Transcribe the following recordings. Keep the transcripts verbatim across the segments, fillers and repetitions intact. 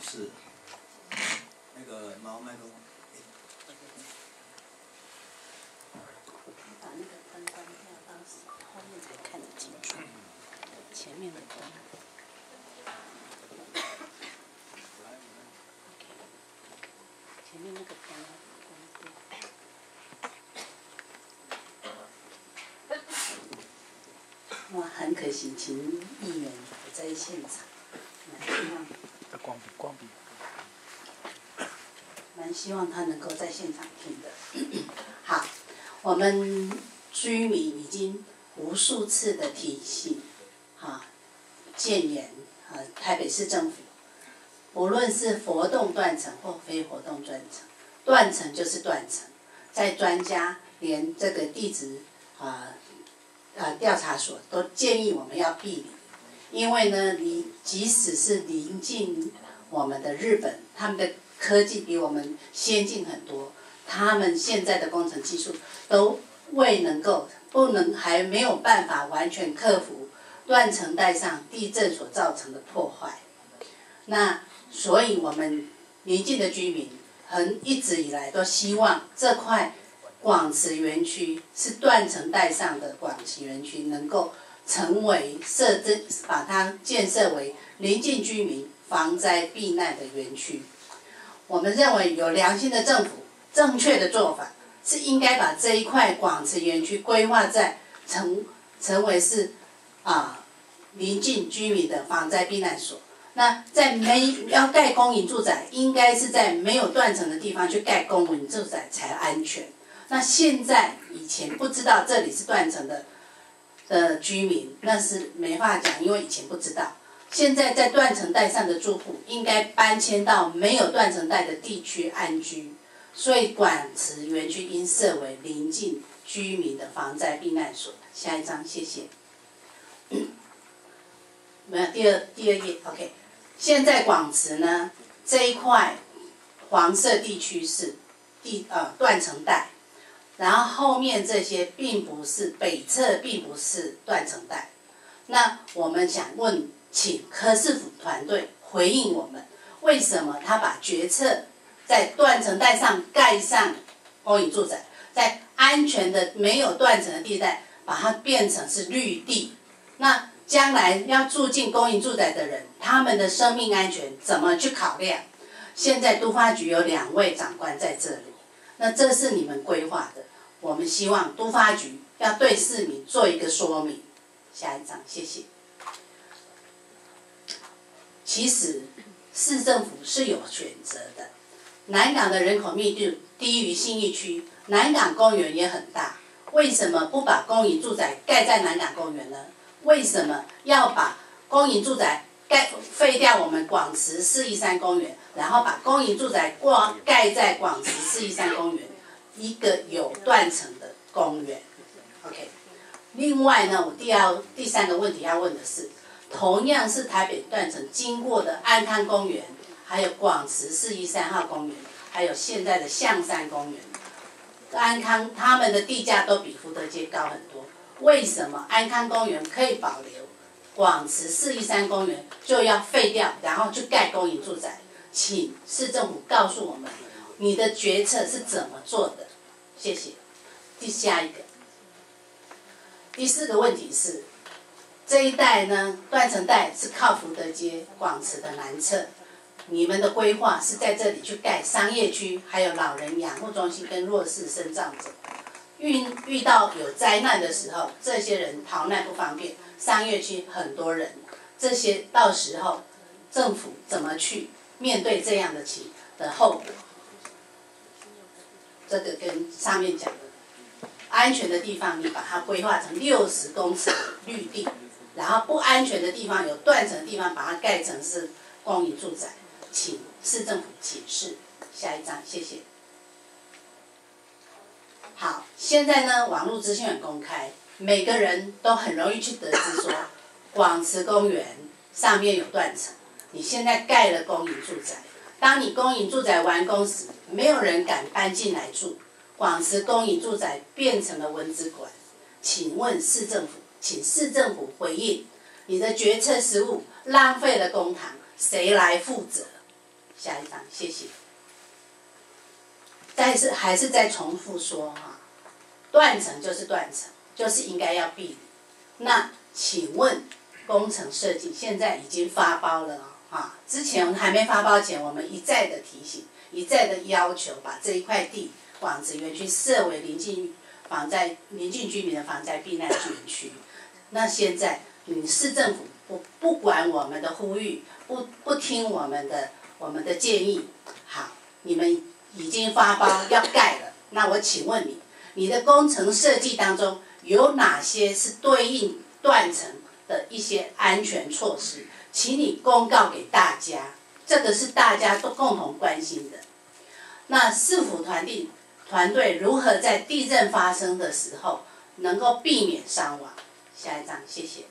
是那个毛麦克风。 把那个灯关掉，到后面才看得清楚。前面的灯。前面那个灯关掉。哇，很可惜，请议员不在现场，蛮希望。 光比光比。 蛮希望他能够在现场听的。好，我们居民已经无数次的提醒，哈，建言啊，台北市政府，无论是活动断层或非活动断层，断层就是断层，在专家连这个地质啊呃调查所都建议我们要避离，因为呢，你即使是临近我们的日本，他们的科技比我们先进很多，他们现在的工程技术都未能够不能还没有办法完全克服断层带上地震所造成的破坏。那所以我们邻近的居民很一直以来都希望这块广慈园区是断层带上的广慈园区能够成为设置把它建设为邻近居民防灾避难的园区。我们认为有良心的政府正确的做法是应该把这一块广慈园区规划在成成为是啊邻近居民的防灾避难所。那在没要盖公营住宅，应该是在没有断层的地方去盖公营住宅才安全。那现在以前不知道这里是断层的的居民，那是没法讲，因为以前不知道。现在在断层带上的住户应该搬迁到没有断层带的地区安居，所以广慈园区应设为邻近居民的防灾避难所。下一张，谢谢。没有，第二第二页 ，OK。现在广慈呢这一块黄色地区是地呃断层带，然后后面这些并不是北侧，并不是断层带。那我们想问，请柯市府团队回应我们，为什么他把决策在断层带上盖上公营住宅，在安全的没有断层的地带把它变成是绿地？那将来要住进公营住宅的人，他们的生命安全怎么去考量？现在都发局有两位长官在这里，那这是你们规划的，我们希望都发局要对市民做一个说明。下一张，谢谢。其实市政府是有选择的，南港的人口密度低于信义区，南港公园也很大，为什么不把公营住宅盖在南港公园呢？为什么要把公营住宅盖废掉我们广慈四一三公园，然后把公营住宅挂盖在广慈四一三公园，一个有断层的公园 ？OK。另外呢，我第二第三个问题要问的是，同样是台北断层经过的安康公园，还有广慈四一三号公园，还有现在的象山公园，安康他们的地价都比福德街高很多。为什么安康公园可以保留，广慈四一三公园就要废掉，然后去盖公营住宅？请市政府告诉我们，你的决策是怎么做的？谢谢。第下一个，第四个问题是，这一带呢，断层带是靠福德街、广慈的南侧，你们的规划是在这里去盖商业区，还有老人养护中心跟弱势生长者。遇遇到有灾难的时候，这些人逃难不方便，商业区很多人，这些到时候政府怎么去面对这样的情的后果？这个跟上面讲的，安全的地方你把它规划成六十公尺绿地，然后不安全的地方有断层的地方把它盖成是公营住宅，请市政府解释。下一张，谢谢。好，现在呢，网络资讯很公开，每个人都很容易去得知说，广慈公园上面有断层，你现在盖了公营住宅，当你公营住宅完工时，没有人敢搬进来住，广慈公营住宅变成了蚊子馆。请问市政府，请市政府回应，你的决策失误，浪费了公帑，谁来负责？ 下一张，谢谢。但是还是再重复说哈，断层就是断层，就是应该要避免。那请问工程设计现在已经发包了啊？之前还没发包前，我们一再的提醒，一再的要求把这一块地广子园区设为邻近防灾、邻近居民的防灾避难园区。那现在你市政府不不管我们的呼吁，不不听我们的我们的建议，好，你们已经发包要盖了，那我请问你，你的工程设计当中有哪些是对应断层的一些安全措施？请你公告给大家，这个是大家都共同关心的。那市府团队团队如何在地震发生的时候能够避免伤亡？下一张，谢谢。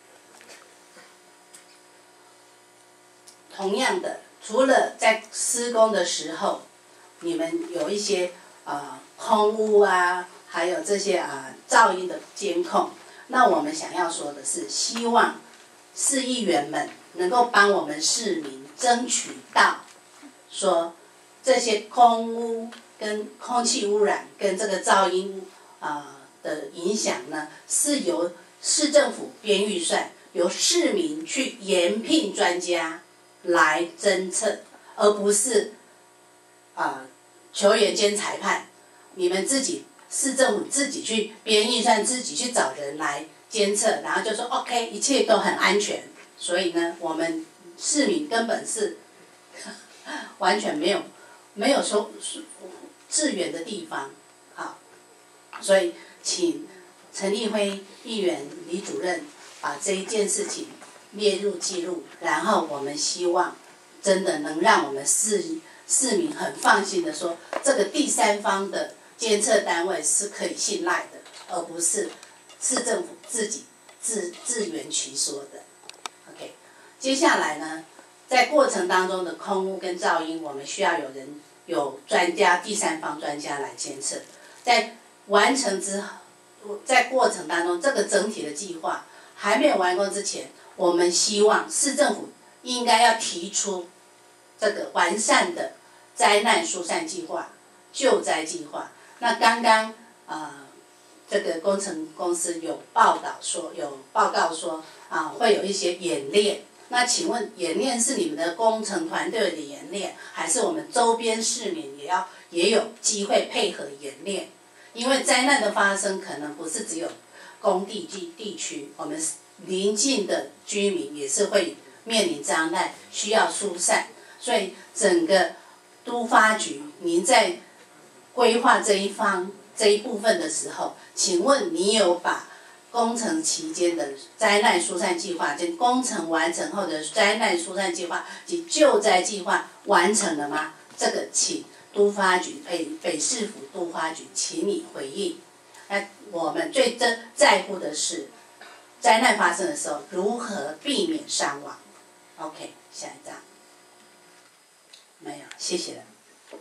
同样的，除了在施工的时候，你们有一些呃空污啊，还有这些啊、呃、噪音的监控，那我们想要说的是，希望市议员们能够帮我们市民争取到，说这些空污跟空气污染跟这个噪音啊、呃、的影响呢，是由市政府编预算，由市民去研聘专家来侦测，而不是啊、呃、球员兼裁判，你们自己市政府自己去编预算，自己去找人来监测，然后就说 OK， 一切都很安全。所以呢，我们市民根本是完全没有没有说致远的地方，好，所以请陈立辉议员、李主任把这一件事情列入记录，然后我们希望真的能让我们市市民很放心的说，这个第三方的监测单位是可以信赖的，而不是市政府自己自自圆其说的。OK， 接下来呢，在过程当中的空污跟噪音，我们需要有人有专家、第三方专家来监测。在完成之后，在过程当中，这个整体的计划还没有完工之前，我们希望市政府应该要提出这个完善的灾难疏散计划、救灾计划。那刚刚呃，这个工程公司有报道说，有报告说啊、呃，会有一些演练。那请问演练是你们的工程团队的演练，还是我们周边市民也要也有机会配合演练？因为灾难的发生可能不是只有工地地地区，我们邻近的居民也是会面临灾难，需要疏散。所以整个都发局，您在规划这一方这一部分的时候，请问你有把工程期间的灾难疏散计划，跟工程完成后的灾难疏散计划及救灾计划完成了吗？这个请都发局北北市府都发局，请你回应。那我们最真在乎的是，灾难发生的时候如何避免伤亡。OK， 下一张。没有，谢谢了。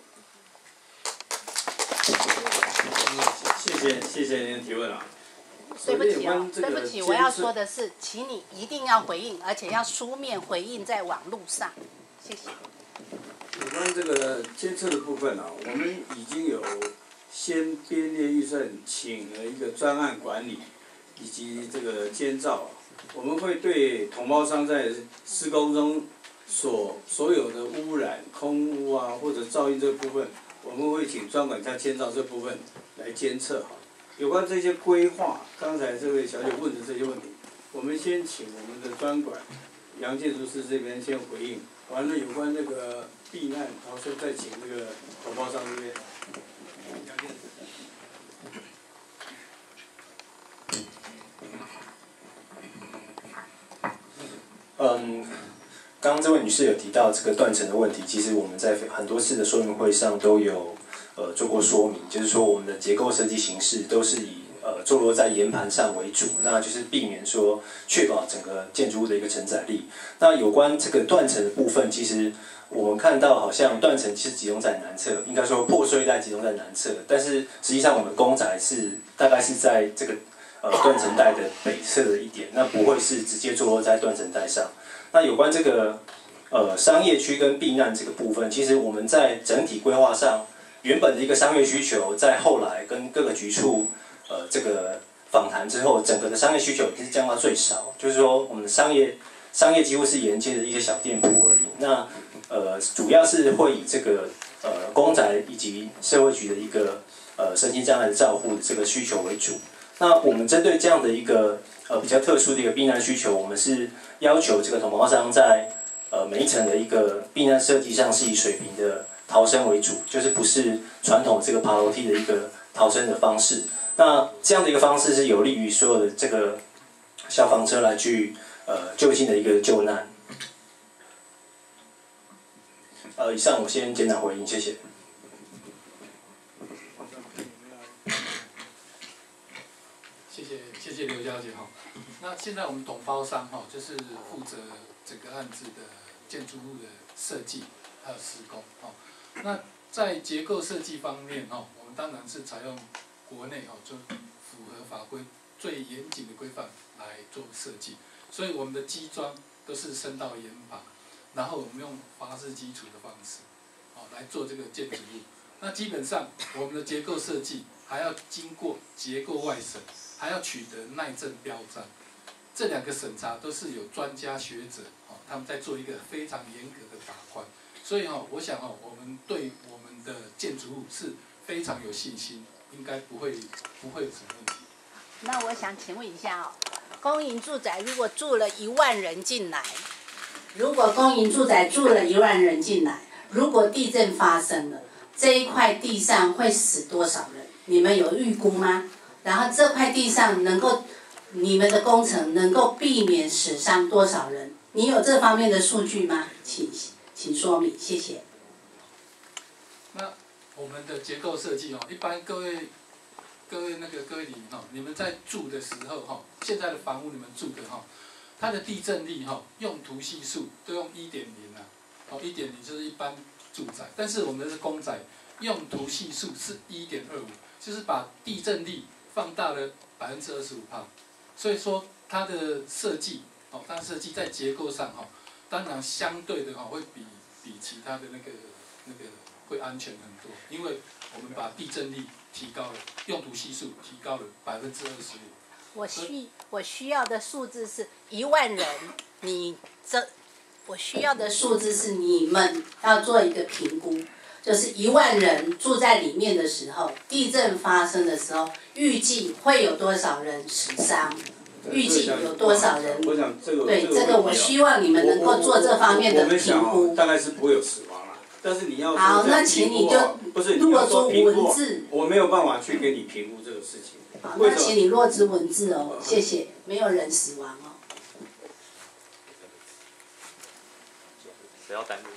谢谢谢谢您的提问啊。 对不起哦，对不起，我要说的是，请你一定要回应，而且要书面回应在网络上，谢谢。 有关这个监测的部分啊，我们已经有先编列预算，请了一个专案管理以及这个监造，我们会对统包商在施工中所所有的污染、空污啊或者噪音这部分，我们会请专管加监造这部分来监测哈。有关这些规划，刚才这位小姐问的这些问题，我们先请我们的专管杨建筑师这边先回应，完了有关那个避难逃生，再请这个统包商这边杨建筑师。 嗯，刚刚这位女士有提到这个断层的问题，其实我们在很多次的说明会上都有呃做过说明，就是说我们的结构设计形式都是以呃坐落在岩盘上为主，那就是避免说确保整个建筑物的一个承载力。那有关这个断层的部分，其实我们看到好像断层是集中在南侧，应该说破碎带集中在南侧，但是实际上我们公宅是大概是在这个呃断层带的北侧的一点，那不会是直接坐落在断层带上。那有关这个呃商业区跟避难这个部分，其实我们在整体规划上，原本的一个商业需求，在后来跟各个局处呃这个访谈之后，整个的商业需求已经是降到最少，就是说我们的商业商业几乎是沿街的一些小店铺而已。那呃主要是会以这个呃公宅以及社会局的一个呃身心障碍的照护的这个需求为主。那我们针对这样的一个呃比较特殊的一个避难需求，我们是要求这个统包商在呃每一层的一个避难设计上是以水平的逃生为主，就是不是传统这个爬楼梯的一个逃生的方式。那这样的一个方式是有利于所有的这个消防车来去呃就近的一个救难。呃，以上我先简短回应，谢谢。 谢谢谢谢刘小姐哈。那现在我们统包商哈，就是负责整个案子的建筑物的设计还有施工哈。那在结构设计方面哈，我们当然是采用国内哈就符合法规最严谨的规范来做设计，所以我们的基桩都是深到岩旁，然后我们用华氏基础的方式，哦来做这个建筑物。那基本上我们的结构设计还要经过结构外审，还要取得耐震标章，这两个审查都是有专家学者哦他们在做一个非常严格的把关，所以哦我想哦我们对我们的建筑物是非常有信心，应该不会不会有什么问题。 那我想请问一下哦，公营住宅如果住了一万人进来，如果公营住宅住了一万人进来，如果地震发生了，这一块地上会死多少人？你们有预估吗？然后这块地上能够，你们的工程能够避免死伤多少人？你有这方面的数据吗？请请说明，谢谢。 那我们的结构设计哦，一般各位各位那个各位里哈，你们在住的时候哈，现在的房屋你们住的哈，它的地震力哈，用途系数都用一点零啊，哦一点零就是一般住宅，但是我们的是公宅，用途系数是一点二五，就是把地震力放大了百分之二十五帕，所以说它的设计哦，它的设计在结构上哈，当然相对的哈会比比其他的那个那个会安全很多，因为我们把地震力提高了，用途系数提高了百分之二十五。 我需我需要的数字是一万人，你这我需要的数字是你们要做一个评估，就是一万人住在里面的时候，地震发生的时候，预计会有多少人死伤？预计有多少人？ 我想这个对这个，我希望你们能够做这方面的评估。 大概是不会有死亡啦，但是你要好，那请你就不是落出文字。 我没有办法去给你评估这个事情。 好，那请你落出文字哦，谢谢。没有人死亡哦。 谁要担任？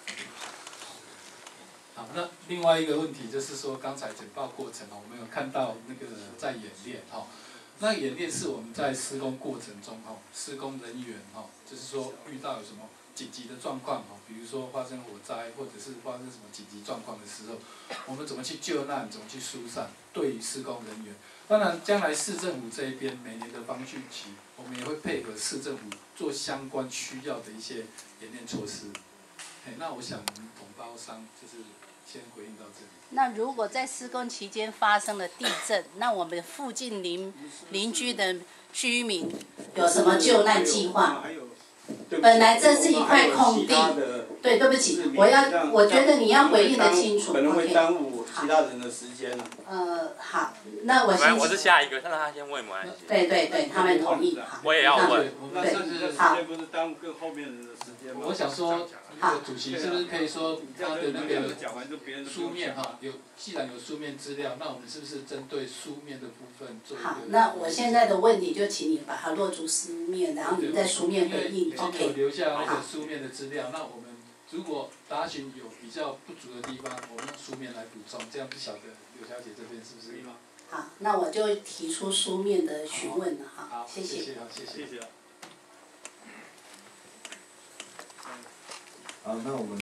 好，那另外一个问题就是说，刚才简报过程哦，我们有看到那个在演练哈，那演练是我们在施工过程中哈，施工人员哈，就是说遇到有什么紧急的状况哈，比如说发生火灾或者是发生什么紧急状况的时候，我们怎么去救难，怎么去疏散，对于施工人员。当然，将来市政府这一边每年的防汛期，我们也会配合市政府做相关需要的一些演练措施。嘿，那我想我们统包商就是先回应到这里。 那如果在施工期间发生了地震，那我们附近邻邻居的居民有什么救难计划？本来这是一块空地，对，对不起，我要，我觉得你要回应得清楚。 可能会耽误其他人的时间了。 呃，好，那我先。 我是下一个，让他先问没关系。 对对对，他们同意。 我也要问。 那甚至这时间不是耽误更后面人的时间吗？ 我想说，那个主席是不是可以说他的那个书面哈，有既然有书面资料，那我们是不是针对书面的部分做一个？ 好，那我现在的问题就请你把它落出书面，然后你再书面回应。 已经有留下那个书面的资料，那我们如果答询有比较不足的地方，我们用书面来补充，这样不晓得刘小姐这边是不是？ 好，那我就提出书面的询问了哈。 好， 谢谢。 谢谢，好，谢谢。 好，那我们。